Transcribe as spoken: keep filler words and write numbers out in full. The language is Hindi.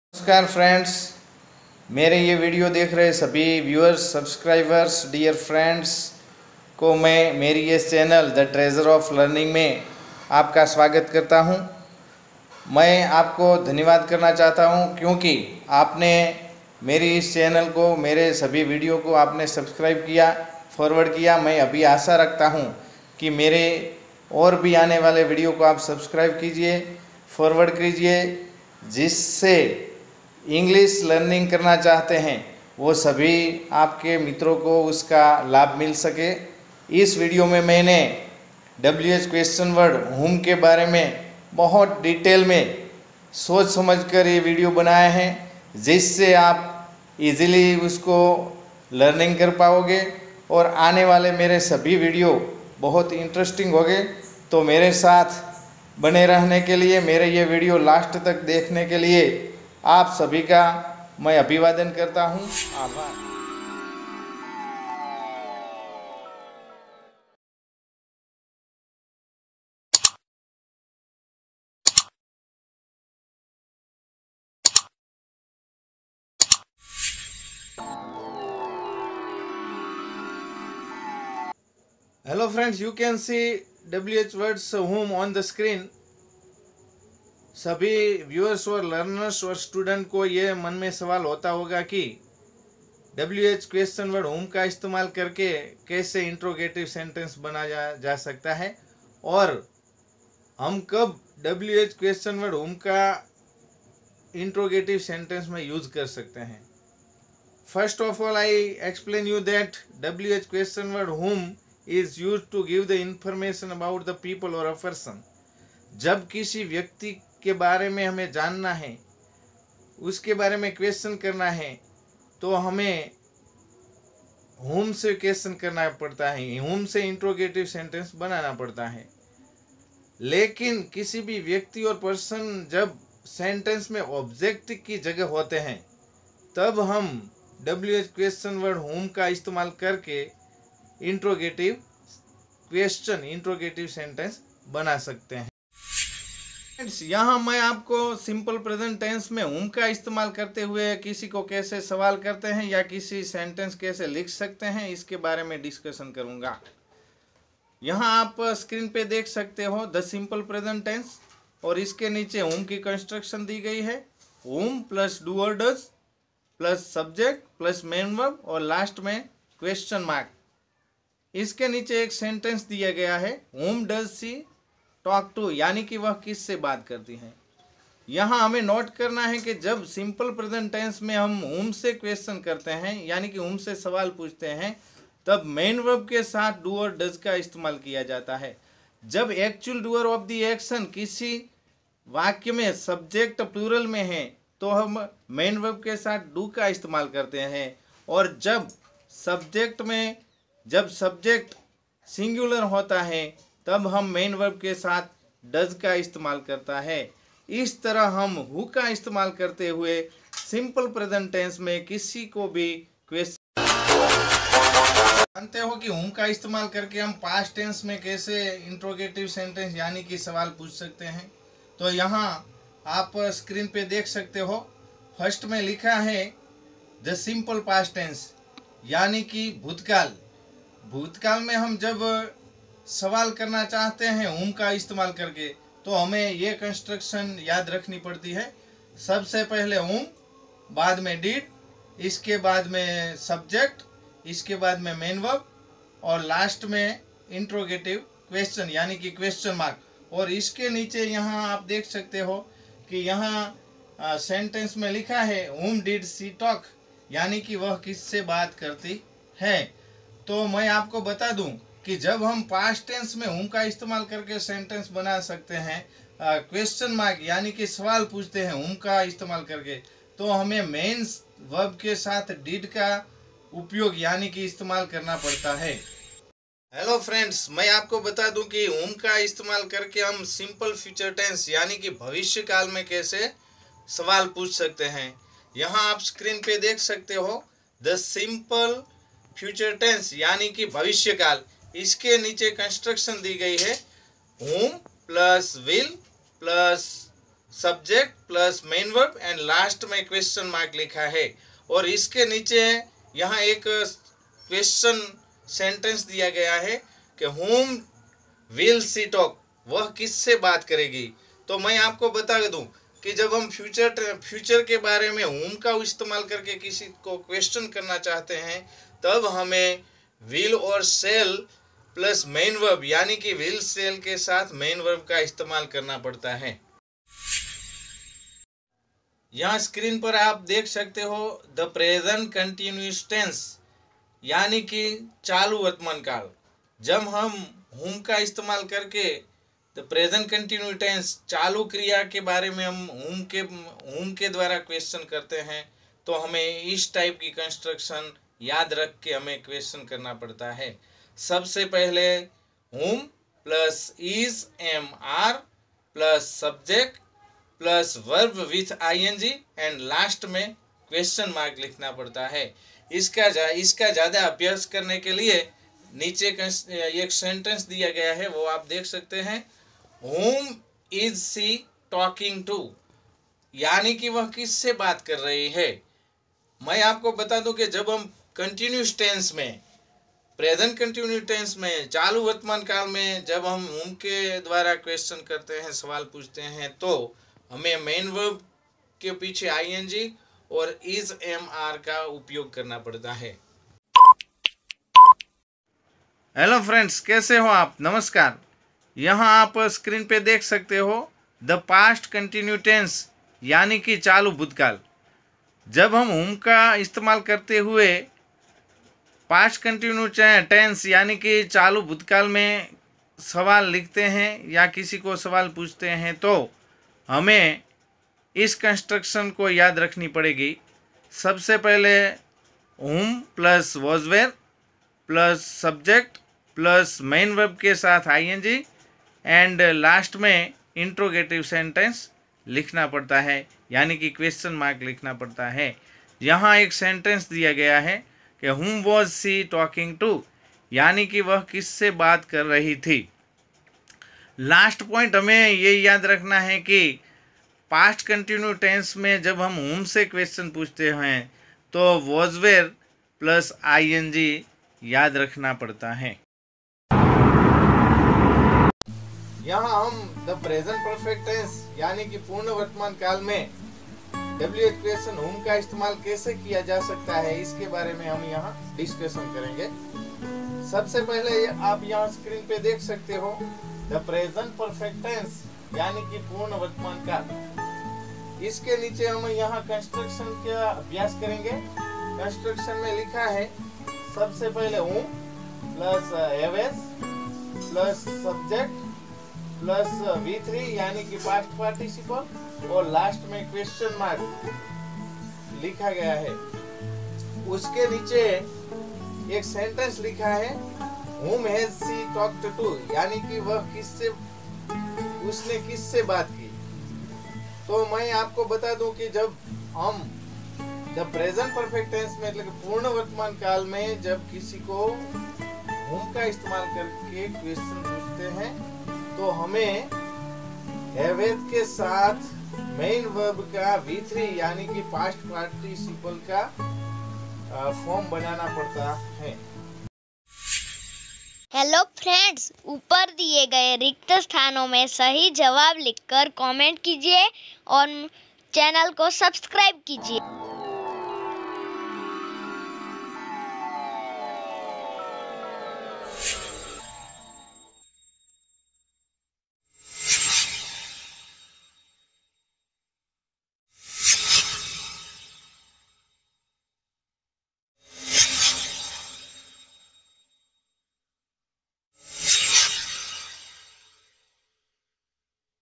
नमस्कार फ्रेंड्स, मेरे ये वीडियो देख रहे सभी व्यूअर्स, सब्सक्राइबर्स, डियर फ्रेंड्स को मैं मेरी इस channel the treasure of learning में आपका स्वागत करता हूं। मैं आपको धन्यवाद करना चाहता हूं क्योंकि आपने मेरी इस चैनल को, मेरे सभी वीडियो को आपने सब्सक्राइब किया, फॉरवर्ड किया। मैं अभी आशा रखता हूं कि मेरे और भी आने वाले वीडियो को आप सब्सक्राइब कीजिए, फॉरवर्ड कीजिए, जिससे इंग्लिश लर्निंग करना चाहते हैं वो सभी आपके मित्रों को उसका लाभ मिल सके। इस वीडियो में मैंने W H question word whom के बारे में बहुत डिटेल में सोच समझकर ये वीडियो बनाया है, जिससे आप इजीली उसको लर्निंग कर पाओगे और आने वाले मेरे सभी वीडियो बहुत इंटरेस्टिंग होंगे। तो मेरे साथ बने रहने के लिए, मेरे ये वीडियो लास्ट तक देखने के लिए आप सभी का मैं अभिवादन करता हूँ। आभार। Hello friends, you can see W H words home on the screen. सभी व्यूअर्स और लर्नर्स और स्टूडेंट को ये मन में सवाल होता होगा कि W H question word whom का इस्तेमाल करके कैसे इंट्रोगेटिव सेंटेंस बनाया जा सकता है और हम कब W H question word whom का इंट्रोगेटिव सेंटेंस में यूज कर सकते हैं। First of all I explain you that W H question word whom is used to give the information about the people or a person. जब किसी व्यक्ति के बारे में हमें जानना है, उसके बारे में क्वेश्चन करना है, तो हमें whom से क्वेश्चन करना पड़ता है, whom से इंट्रोगेटिव सेंटेंस बनाना पड़ता है। लेकिन किसी भी व्यक्ति और पर्सन जब सेंटेंस में ऑब्जेक्ट की जगह होते हैं, तब हम W H question word whom का इस्तेमाल करके इंट्रोगेटिव क्वेश्चन, इंट्रोगेटिव सेंटेंस बना सकते हैं। यहाँ मैं आपको सिंपल प्रेजेंट टेंस में होम का इस्तेमाल करते हुए किसी को कैसे सवाल करते हैं या किसी सेंटेंस कैसे लिख सकते हैं, इसके बारे में डिस्कशन करूंगा। यहाँ आप स्क्रीन पे देख सकते हो द सिंपल प्रेजेंट टेंस और इसके नीचे होम की कंस्ट्रक्शन दी गई है। Whom plus doer does plus subject plus main verb और लास्ट में क्वेश्चन मार्क। इसके नीचे एक सेंटेंस दिया गया है, whom does see talk to, यानी कि वह किससे बात करती है। यहाँ हमें नोट करना है कि जब सिंपल प्रेजेंट टेंस में हम होम से क्वेश्चन करते हैं, यानी कि होम से सवाल पूछते हैं, तब मेन वर्ब के साथ डू और डज का इस्तेमाल किया जाता है। जब actual doer of the action किसी वाक्य में सब्जेक्ट प्लूरल में है, तो हम मेन वर्ब के साथ डू का इस्तेमाल करते हैं। और जब सब्जेक्ट में जब सब्जेक्ट सिंगुलर होता है, तब हम मेन वर्ब के साथ डज का इस्तेमाल करता है। इस तरह हम हु का इस्तेमाल करते हुए सिंपल प्रेजेंट टेंस में किसी को भी क्वेश्चन। जानते हो कि हुम का इस्तेमाल करके हम पास्ट टेंस में कैसे इंट्रोगेटिव सेंटेंस यानी कि सवाल पूछ सकते हैं। तो यहाँ आप स्क्रीन पे देख सकते हो, फर्स्ट में लिखा है द सिंपल पास्ट टेंस, यानी कि भूतकाल। भूतकाल में हम जब सवाल करना चाहते हैं होम का इस्तेमाल करके, तो हमें ये कंस्ट्रक्शन याद रखनी पड़ती है। सबसे पहले होम, बाद में डिड, इसके बाद में सब्जेक्ट, इसके बाद में मेन वर्ब और लास्ट में इंट्रोगेटिव क्वेश्चन यानी कि क्वेश्चन मार्क। और इसके नीचे यहाँ आप देख सकते हो कि यहाँ सेंटेंस में लिखा है होम डिड सी टॉक, यानी कि वह किससे बात करती है। तो मैं आपको बता दूं कि जब हम पास्ट टेंस में होम का इस्तेमाल करके सेंटेंस बना सकते हैं, क्वेश्चन मार्क यानी कि सवाल पूछते हैं होम का इस्तेमाल करके, तो हमें मेन वर्ब के साथ डिड का उपयोग यानी कि इस्तेमाल करना पड़ता है। हेलो फ्रेंड्स, मैं आपको बता दूं कि होम का इस्तेमाल करके हम सिंपल फ्यूचर टेंस यानी कि भविष्य काल में कैसे सवाल पूछ सकते हैं। यहाँ आप स्क्रीन पे देख सकते हो द सिंपल फ्यूचर टेंस यानी कि भविष्य काल। इसके नीचे कंस्ट्रक्शन दी गई है, whom plus will plus subject plus main verb and last में क्वेश्चन मार्क लिखा है। और इसके नीचे यहाँ एक क्वेश्चन सेंटेंस दिया गया है कि whom will she talk, वह किससे बात करेगी। तो मैं आपको बता दूं कि जब हम फ्यूचर फ्यूचर के बारे में whom का इस्तेमाल करके किसी को क्वेश्चन करना चाहते हैं, तब हमें will और shall प्लस मेन वर्ब यानी कि will shall के साथ मेन वर्ब का इस्तेमाल करना पड़ता है। यहाँ स्क्रीन पर आप देख सकते हो द प्रेजेंट कंटिन्यूअस टेंस यानी कि चालू वर्तमान काल। जब हम whom का इस्तेमाल करके द प्रेजेंट कंटिन्यूअस टेंस चालू क्रिया के बारे में हम whom के whom के द्वारा क्वेश्चन करते हैं, तो हमें इस टाइप की कंस्ट्रक्शन याद रख के हमें क्वेश्चन करना पड़ता है। सबसे पहले whom plus is am are plus subject plus verb with ING and last में क्वेश्चन मार्क लिखना पड़ता है। इसका जा, इसका ज़्यादा अभ्यास करने के लिए नीचे एक सेंटेंस दिया गया है, वो आप देख सकते हैं। whom is she talking to, यानी कि वह किससे बात कर रही है। मैं आपको बता दूं कि जब हम कंटिन्यूस टेंस में, प्रेजेंट कंटिन्यूस टेंस में, चालू वर्तमान काल में जब हम whom के द्वारा क्वेश्चन करते हैं, सवाल पूछते हैं, तो हमें मेन वर्ब के पीछे आईएनजी और इज एम आर का उपयोग करना पड़ता है। हेलो फ्रेंड्स, कैसे हो आप? नमस्कार। यहाँ आप स्क्रीन पे देख सकते हो द पास्ट कंटिन्यू टेंस यानी कि चालू भूतकाल। जब हम whom का इस्तेमाल करते हुए पास्ट कंटिन्यू टेंस यानी कि चालू भूतकाल में सवाल लिखते हैं या किसी को सवाल पूछते हैं, तो हमें इस कंस्ट्रक्शन को याद रखनी पड़ेगी। सबसे पहले whom plus was were plus subject plus main verb के साथ आईएनजी एंड लास्ट में इंट्रोगेटिव सेंटेंस लिखना पड़ता है, यानी कि क्वेश्चन मार्क लिखना पड़ता है। यहाँ एक सेंटेंस दिया गया है कि whom was she talking to, यानी कि वह किससे बात कर रही थी। लास्ट पॉइंट हमें ये याद रखना है कि पास्ट कंटिन्यू टेंस में जब हम whom से क्वेश्चन पूछते हैं तो was were प्लस आईएनजी याद रखना पड़ता है। यहाँ हम द प्रेजेंट परफेक्ट टेंस यानी कि पूर्ण वर्तमान काल में डब्ल्यूएच क्वेश्चन whom का इस्तेमाल कैसे किया जा सकता है, इसके बारे में हम यहाँ डिस्कशन करेंगे। सबसे पहले आप यहाँ स्क्रीन पे देख सकते हो द प्रेजेंट परफेक्ट टेंस यानी कि पूर्ण वर्तमान काल। इसके नीचे हम यहाँ कंस्ट्रक्शन का अभ्यास करेंगे। कंस्ट्रक्शन में लिखा है सबसे पहले whom plus haves plus subject plus V three यानी कि पास्ट पार्टिसिपल और लास्ट में क्वेश्चन मार्क लिखा गया है। उसके नीचे एक सेंटेंस लिखा है whom has she talked to, यानी कि वह किससे उसने किससे बात की। तो मैं आपको बता दूं कि जब हम द प्रेजेंट परफेक्ट टेंस में मतलब पूर्ण वर्तमान काल में जब किसी को whom का इस्तेमाल करके क्वेश्चन पूछते हैं, तो हमें हैव के साथ मेन वर्ब का वी थ्री यानी कि पास्ट पार्टिसिपल का फॉर्म बनाना पड़ता है। हेलो फ्रेंड्स, ऊपर दिए गए रिक्त स्थानों में सही जवाब लिखकर कमेंट कीजिए और चैनल को सब्सक्राइब कीजिए।